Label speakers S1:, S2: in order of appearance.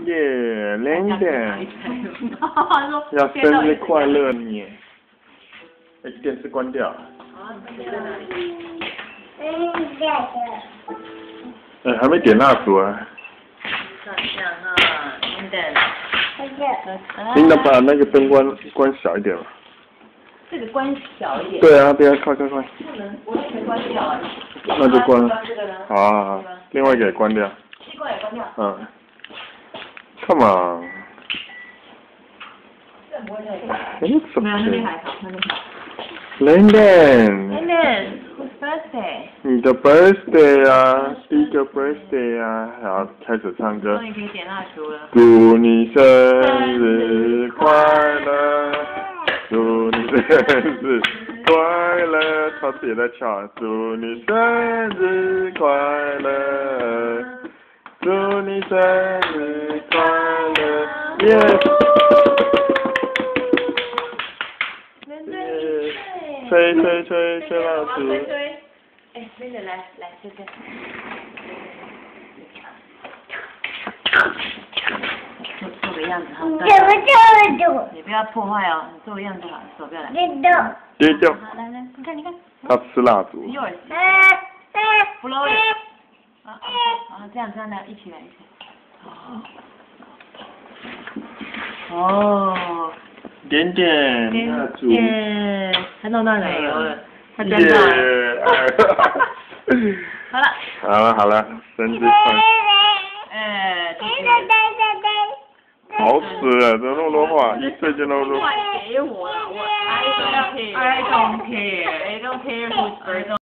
S1: 耶，Landon，要生日快乐你！哎，电视关掉。哎，还没点蜡烛啊。Landon，把那个灯关小一点吧。
S2: 这个关小一点。
S1: 对啊，对啊，快！不
S2: 能，我也没关小啊。
S1: 那就关了。好啊，另外一个也关掉。
S2: 吸管也关掉。
S1: 嗯。Come on。
S2: 没有，那边还好，那边好。
S1: Landon。Landon，whose
S2: birthday？
S1: 你的 birthday 啊，第一个 birthday 啊，好，开始唱歌。
S2: 终于可以点蜡烛了。
S1: 祝你生日快乐，祝你生日快乐，超市也在跳啊，祝你生日快乐，祝你生日快乐，耶！吹蜡烛。
S2: 哎，真的来这个。做个样子哈。你不要破坏哦，你做个样子好，手不要来。
S1: 跌掉。
S2: 好，来，你看。
S1: 他吃蜡烛。
S2: blow it。好，这样来，一起来。哦。
S1: 点蜡烛。
S2: 他弄到奶油了，他真的。
S1: 好了，生日快乐。好死了，怎么那么多话？一岁就那么多。
S2: 给我了，I don't care whose birthday.